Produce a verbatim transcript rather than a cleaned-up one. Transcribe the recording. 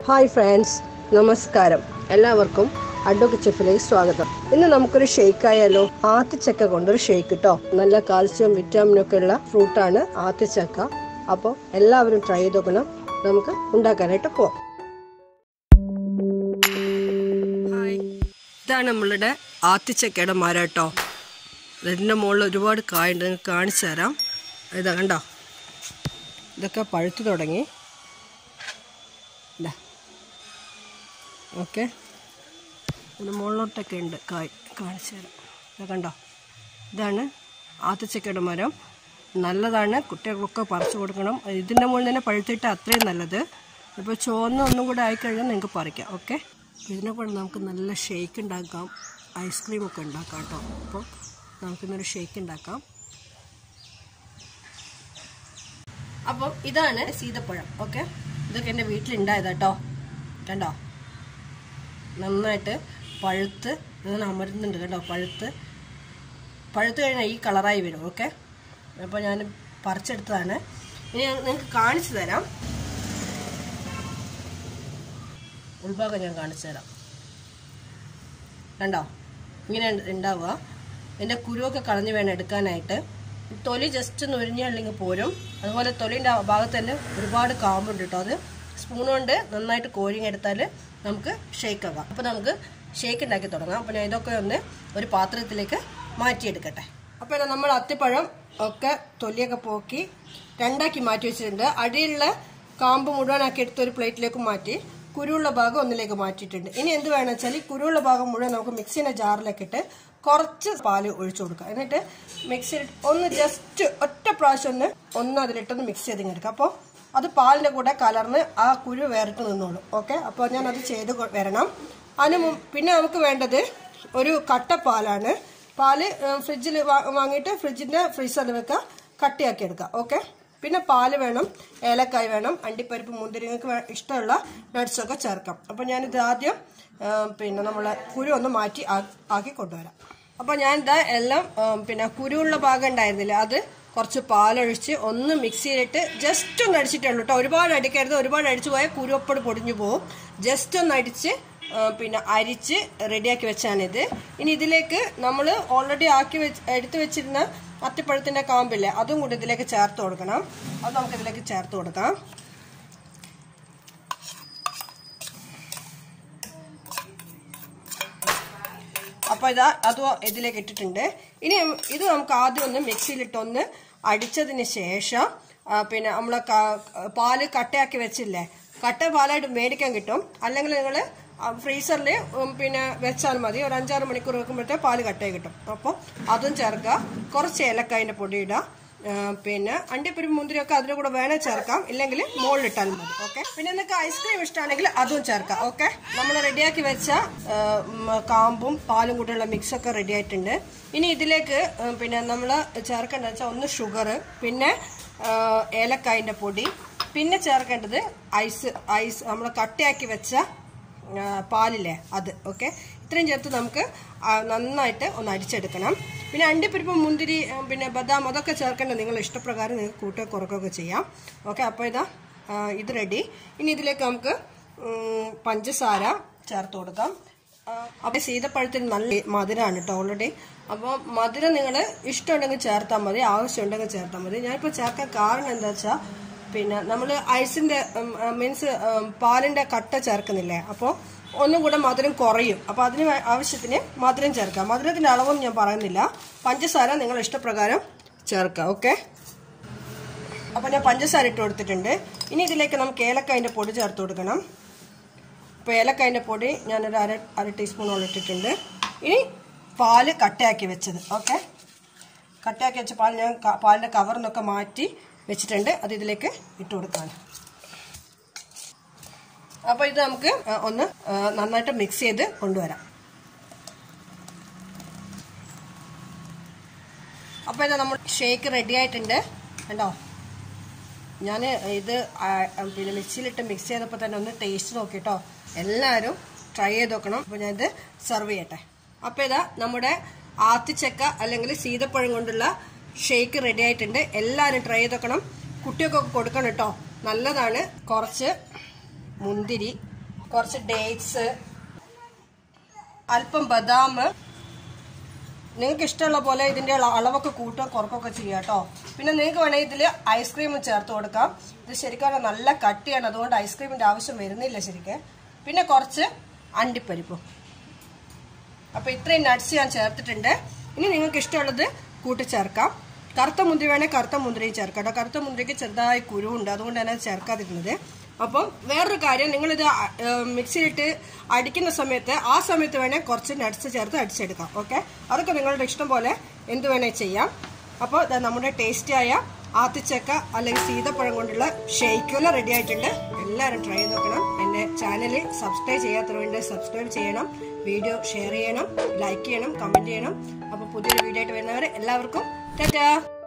Hi friends, നമസ്കാരം. എല്ലാവർക്കും advocate ചെഫിലേക്ക് സ്വാഗതം. ഇന്ന് നമുക്കൊരു ഷേക്ക് ആയാലോ? ആത്തിച്ചക്ക കൊണ്ടൊരു ഷേക്ക് കേട്ടോ. നല്ല കാൽസ്യം വിറ്റാമിനും ഒക്കെ ഉള്ള ഫ്രൂട്ടാണ് ആത്തിച്ചക്ക. അപ്പോൾ എല്ലാവരും ട്രൈ ചെയ്ത് നോക്കണം. നമുക്ക് ഉണ്ടാക്കാനായിട്ട് പോവാം. ഹായ്, ഇതാണ് നമ്മളുടെ ആത്തിച്ചക്കയുടെ മരം കേട്ടോ. ഇതിൻ്റെ മുകളിൽ ഒരുപാട് കായുണ്ട്, നിങ്ങൾക്ക് കാണിച്ചു തരാം. ഇതാ കണ്ടോ, ഇതൊക്കെ പഴുത്തു തുടങ്ങി. ഇതാ ഓക്കെ, ഇതിന് മുകളിലോട്ടൊക്കെ ഉണ്ട് കായ്, കാണിച്ചു തരാം. ഇത് കണ്ടോ, ഇതാണ് ആത്തിച്ചക്കയുടെ മരം. നല്ലതാണ്, കുട്ടികൾക്കൊക്കെ പറിച്ചു കൊടുക്കണം. ഇതിൻ്റെ മുകളിൽ തന്നെ പഴുത്തിട്ട് അത്രയും നല്ലത്. ഇപ്പോൾ ചുവന്ന ഒന്നും കൂടെ ആയിക്കഴിഞ്ഞാൽ നിങ്ങൾക്ക് പറിക്കാം. ഓക്കെ, ഇതിനെ കൊണ്ട് നമുക്ക് നല്ല ഷേക്ക് ഉണ്ടാക്കാം, ഐസ്ക്രീമൊക്കെ ഉണ്ടാക്കാം കേട്ടോ. അപ്പോൾ നമുക്കിന്നൊരു ഷേക്ക് ഉണ്ടാക്കാം. അപ്പം ഇതാണ് സീതപ്പഴം. ഓക്കെ, ഇതൊക്കെ എൻ്റെ വീട്ടിലുണ്ടായതാട്ടോ. കണ്ടോ, നന്നായിട്ട് പഴുത്ത് ഇങ്ങനെ അമരുന്നുണ്ട് കേട്ടോ. പഴുത്ത് പഴുത്ത് കഴിഞ്ഞാൽ ഈ കളറായി വരും. ഓക്കെ, അപ്പോൾ ഞാൻ പറിച്ചെടുത്തതാണ്. ഇനി നിങ്ങൾക്ക് കാണിച്ചു തരാം, ഉൾഭാഗം ഞാൻ കാണിച്ചു തരാം. കണ്ടോ, ഇങ്ങനെ ഉണ്ടാവുക. ഇതിൻ്റെ കുരുവൊക്കെ കളഞ്ഞ് വേണം എടുക്കാനായിട്ട്. തൊലി ജസ്റ്റ് ഒന്ന് ഉരിഞ്ഞല്ലെങ്കിൽ പോരും. അതുപോലെ തൊലിൻ്റെ ഭാഗത്ത് തന്നെ ഒരുപാട് കാമ്പുണ്ട് കേട്ടോ. അത് സ്പൂൺ കൊണ്ട് നന്നായിട്ട് കോരിങ്ങെടുത്താൽ നമുക്ക് ഷേക്ക് ആകാം. അപ്പോൾ നമുക്ക് ഷേക്ക് ഉണ്ടാക്കി തുടങ്ങാം. അപ്പോൾ ഞാൻ ഇതൊക്കെ ഒന്ന് ഒരു പാത്രത്തിലേക്ക് മാറ്റിയെടുക്കട്ടെ. അപ്പോൾ നമ്മൾ അത്തിപ്പഴം ഒക്കെ തൊലിയൊക്കെ പോക്കി രണ്ടാക്കി മാറ്റി വെച്ചിട്ടുണ്ട്. അടിയിലുള്ള കാമ്പ് മുഴുവനാക്കി എടുത്ത് ഒരു പ്ലേറ്റിലേക്ക് മാറ്റി കുരുവുള്ള ഭാഗം ഒന്നിലേക്ക് മാറ്റിയിട്ടുണ്ട്. ഇനി എന്ത് വേണമെന്ന് വെച്ചാൽ ഈ കുരുവുള്ള ഭാഗം മുഴുവൻ നമുക്ക് മിക്സിൻ്റെ ജാറിലേക്ക് ഇട്ട് കുറച്ച് പാല് ഒഴിച്ചു കൊടുക്കുക. എന്നിട്ട് മിക്സിയിൽ ഒന്ന് ജസ്റ്റ് ഒറ്റ പ്രാവശ്യം ഒന്ന് ഒന്ന് അതിലിട്ടൊന്ന് മിക്സ് ചെയ്തിങ്ങെടുക്കുക. അപ്പോൾ അത് പാലിൻ്റെ കൂടെ കലർന്ന് ആ കുരു വേറിട്ട് നിന്നോളൂ. ഓക്കെ, അപ്പോൾ ഞാൻ അത് ചെയ്ത് വരണം. അതിന് പിന്നെ നമുക്ക് വേണ്ടത് ഒരു കട്ട പാലാണ്. പാല് ഫ്രിഡ്ജിൽ വാങ്ങിയിട്ട് ഫ്രിഡ്ജിൻ്റെ ഫ്രീസറിൽ വെക്കുക, കട്ടിയാക്കി എടുക്കുക. ഓക്കെ, പിന്നെ പാല് വേണം, ഏലക്കായ് വേണം, അണ്ടിപ്പരിപ്പ്, മുന്തിരി, നിങ്ങൾക്ക് ഇഷ്ടമുള്ള നട്ട്സൊക്കെ ചേർക്കാം. അപ്പോൾ ഞാനിത് ആദ്യം പിന്നെ നമ്മളെ കുരു ഒന്ന് മാറ്റി ആക്കി കൊണ്ടുവരാം. അപ്പോൾ ഞാൻ ഇതാ എല്ലാം പിന്നെ കുരുവുള്ള ഭാഗം ഉണ്ടായിരുന്നില്ല, അത് കുറച്ച് പാലൊഴിച്ച് ഒന്ന് മിക്സിയിലിട്ട് ജസ്റ്റ് ഒന്ന് അടിച്ചിട്ടുള്ളൂ കേട്ടോ. ഒരുപാട് അടിക്കരുത്, ഒരുപാട് അടിച്ചു പോയാൽ കുരുവപ്പട് പൊടിഞ്ഞു പോകും. ജസ്റ്റ് ഒന്ന് അടിച്ച് പിന്നെ അരിച്ച് റെഡിയാക്കി വെച്ചാണിത്. ഇനി ഇതിലേക്ക് നമ്മൾ ഓൾറെഡി ആക്കി വെച്ച് എടുത്തു വെച്ചിരുന്ന അത്തിപ്പഴത്തിൻ്റെ കാമ്പില്ലേ, അതും കൂടി ഇതിലേക്ക് ചേർത്ത് കൊടുക്കണം. അത് നമുക്ക് ഇതിലേക്ക് ചേർത്ത് കൊടുക്കാം. അപ്പോൾ ഇതാ അതും ഇതിലേക്ക് ഇട്ടിട്ടുണ്ട്. ഇനി ഇത് നമുക്ക് ആദ്യം ഒന്ന് മിക്സിയിലിട്ടൊന്ന് അടിച്ചതിന് ശേഷം പിന്നെ നമ്മൾ പാല് കട്ടയാക്കി വെച്ചില്ലേ, കട്ട പാലായിട്ട് മേടിക്കാൻ കിട്ടും. അല്ലെങ്കിൽ നിങ്ങൾ ഫ്രീസറിൽ പിന്നെ വെച്ചാൽ മതി. ഒരു അഞ്ചാറ് മണിക്കൂർ വെക്കുമ്പോഴത്തേ പാല് കട്ടയായി കിട്ടും. അപ്പോൾ അതും ചേർക്കുക. കുറച്ച് ഏലക്കായൻ്റെ പൊടി ഇടുക. പിന്നെ അണ്ടിപ്പരിപ്പ്, മുന്തിരിയൊക്കെ അതിൻ്റെ കൂടെ വേണേൽ ചേർക്കാം, ഇല്ലെങ്കിൽ മുകളിലിട്ടാലും മതി. ഓക്കെ, പിന്നെ നിങ്ങൾക്ക് ഐസ്ക്രീം ഇഷ്ടമാണെങ്കിൽ അതും ചേർക്കാം. ഓക്കെ, നമ്മൾ റെഡിയാക്കി വെച്ച കാമ്പും പാലും കൂടെയുള്ള മിക്സൊക്കെ റെഡി ആയിട്ടുണ്ട്. ഇനി ഇതിലേക്ക് പിന്നെ നമ്മൾ ചേർക്കേണ്ടത് വെച്ചാൽ ഒന്ന് ഷുഗർ, പിന്നെ ഏലക്കായൻ്റെ പൊടി, പിന്നെ ചേർക്കേണ്ടത് ഐസ് ഐസ് നമ്മൾ കട്ടയാക്കി വെച്ച പാലില്ലേ അത്. ഓക്കെ, ഇത്രയും ചേർത്ത് നമുക്ക് നന്നായിട്ട് ഒന്ന് അടിച്ചെടുക്കണം. പിന്നെ അണ്ടിപ്പരിപ്പ്, മുന്തിരി, പിന്നെ ബദാം അതൊക്കെ ചേർക്കേണ്ടത് നിങ്ങൾ ഇഷ്ടപ്രകാരം നിങ്ങൾക്ക് കൂട്ടുക കുറക്കുകയൊക്കെ ചെയ്യാം. ഓക്കെ, അപ്പോൾ ഇതാ ഇത് റെഡി. ഇനി ഇതിലേക്ക് നമുക്ക് പഞ്ചസാര ചേർത്ത് കൊടുക്കാം. അപ്പോൾ സീതപ്പഴത്തിന് നല്ല മധുരമാണ് കേട്ടോ ഓൾറെഡി. അപ്പോൾ മധുരം നിങ്ങൾ ഇഷ്ടമുണ്ടെങ്കിൽ ചേർത്താൽ മതി, ആവശ്യമുണ്ടെങ്കിൽ ചേർത്താൽ മതി. ഞാനിപ്പോൾ ചേർക്കാൻ കാരണം എന്താ വെച്ചാൽ പിന്നെ നമ്മൾ ഐസിൻ്റെ മീൻസ് പാലിൻ്റെ കട്ട ചേർക്കുന്നില്ലേ, അപ്പോൾ ഒന്നും കൂടെ മധുരം കുറയും. അപ്പോൾ അതിന് ആവശ്യത്തിന് മധുരം ചേർക്കാം. മധുരത്തിൻ്റെ അളവൊന്നും ഞാൻ പറയുന്നില്ല, പഞ്ചസാര നിങ്ങൾ ഇഷ്ടപ്രകാരം ചേർക്കാം. ഓക്കെ, അപ്പോൾ ഞാൻ പഞ്ചസാര ഇട്ട് കൊടുത്തിട്ടുണ്ട്. ഇനി ഇതിലേക്ക് നമുക്ക് ഏലക്കായൻ്റെ പൊടി ചേർത്ത് കൊടുക്കണം. അപ്പോൾ ഏലക്കായൻ്റെ പൊടി ഞാനൊരു അര അര ടീസ്പൂണോളം ഇട്ടിട്ടുണ്ട്. ഇനി പാല് കട്ടയാക്കി വെച്ചത്. ഓക്കെ, കട്ടയാക്കി വെച്ച പാൽ ഞാൻ പാലിൻ്റെ കവറിന്നൊക്കെ മാറ്റി വെച്ചിട്ടുണ്ട്, അത് ഇതിലേക്ക് ഇട്ട് കൊടുക്കാണ്. അപ്പോൾ ഇത് നമുക്ക് ഒന്ന് നന്നായിട്ട് മിക്സ് ചെയ്ത് കൊണ്ടുവരാം. അപ്പോൾ ഇത് നമ്മൾ ഷേക്ക് റെഡി ആയിട്ടുണ്ട്. കണ്ടോ, ഞാൻ ഇത് പിന്നെ മിക്സിയിലിട്ട് മിക്സ് ചെയ്തപ്പോൾ തന്നെ ഒന്ന് ടേസ്റ്റ് നോക്കിട്ടോ. എല്ലാവരും ട്രൈ ചെയ്ത് നോക്കണം. അപ്പോൾ ഞാനിത് സെർവ് ചെയ്യട്ടെ. അപ്പോൾ ഇതാ നമ്മുടെ ആത്തിച്ചക്ക അല്ലെങ്കിൽ സീതപ്പഴം കൊണ്ടുള്ള ഷേക്ക് റെഡി ആയിട്ടുണ്ട്. എല്ലാവരും ട്രൈ ചെയ്ത് നോക്കണം, കുട്ടികൾക്കൊക്കെ കൊടുക്കണം കേട്ടോ. നല്ലതാണ്. കുറച്ച് മുന്തിരി, കുറച്ച് ഡേറ്റ്സ്, അല്പം ബദാം. നിങ്ങൾക്ക് ഇഷ്ടമുള്ള പോലെ ഇതിന്റെ അളവൊക്കെ കൂട്ടുക കുറക്കൊക്കെ ചെയ്യാം കേട്ടോ. പിന്നെ നിങ്ങൾക്ക് വേണമെങ്കിൽ ഇതിൽ ഐസ്ക്രീം ചേർത്ത് കൊടുക്കാം. ഇത് ശരിക്കും നല്ല കട്ടിയാണ്, അതുകൊണ്ട് ഐസ്ക്രീമിന്റെ ആവശ്യം വരുന്നില്ല ശരിക്കും. പിന്നെ കുറച്ച് അണ്ടിപ്പരിപ്പും. അപ്പൊ ഇത്രയും നട്ട്സ് ഞാൻ ചേർത്തിട്ടുണ്ട്. ഇനി നിങ്ങൾക്ക് ഇഷ്ടമുള്ളത് കൂട്ടിച്ചേർക്കാം. കറുത്ത മുന്തിരി വേണമെങ്കിൽ കറുത്ത മുന്തിരിയും ചേർക്കാം കേട്ടോ. കറുത്ത മുന്തിരിക്ക് ചെറുതായി കുരുവുണ്ട്, അതുകൊണ്ടാണ് ചേർക്കാതിരുന്നത്. അപ്പം വേറൊരു കാര്യം, നിങ്ങളിത് മിക്സിയിലിട്ട് അടിക്കുന്ന സമയത്ത് ആ സമയത്ത് വേണേൽ കുറച്ച് നട്ട്സ് ചേർത്ത് അടിച്ചെടുക്കാം. ഓക്കെ, അതൊക്കെ നിങ്ങളുടെ ഇഷ്ടം പോലെ എന്ത് വേണേൽ ചെയ്യാം. അപ്പോൾ നമ്മുടെ ടേസ്റ്റിയായ ആത്തിച്ചക്ക അല്ലെങ്കിൽ സീതപ്പഴം കൊണ്ടുള്ള ഷേക്കുകൾ റെഡി ആയിട്ടുണ്ട്. എല്ലാവരും ട്രൈ ചെയ്ത് നോക്കണം. എൻ്റെ ചാനൽ സബ്സ്ക്രൈബ് ചെയ്യാത്തവരുണ്ട്, സബ്സ്ക്രൈബ് ചെയ്യണം, വീഡിയോ ഷെയർ ചെയ്യണം, ലൈക്ക് ചെയ്യണം, കമൻറ്റ് ചെയ്യണം. അപ്പോൾ പുതിയൊരു വീഡിയോ ആയിട്ട് വരുന്നവരെ എല്ലാവർക്കും ടാറ്റാ.